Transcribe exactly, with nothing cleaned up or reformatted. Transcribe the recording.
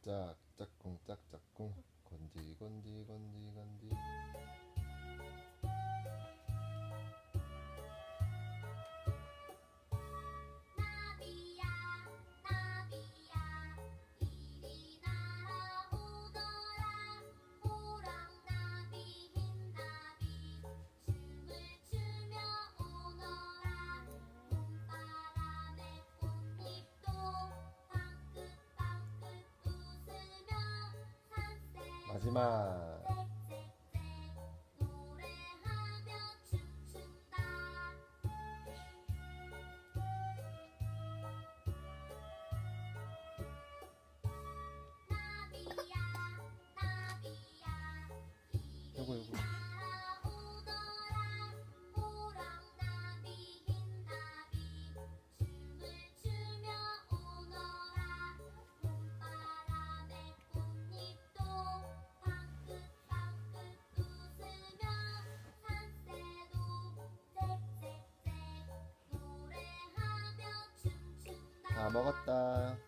짝짝짝 짝꿍 짝짝꿍 건디 건디 건디 건디. 나비야 나비야 이리 날아오너라. 호랑나비 흰나비 춤을 추며 오너라. 봄바람에 꽃잎도 방긋방긋 웃으며 산새 마지막. 짹짹짹 노래하며 춤춘다. 나비야 나비야 요거, 이리 요거. 날아오너라. 호랑나비 흰나비 춤을 추며 오너라. 봄바람에 꽃잎도 방긋방긋 웃으며 산새도 짹짹짹 노래하며 춤춘다. 다 먹었다.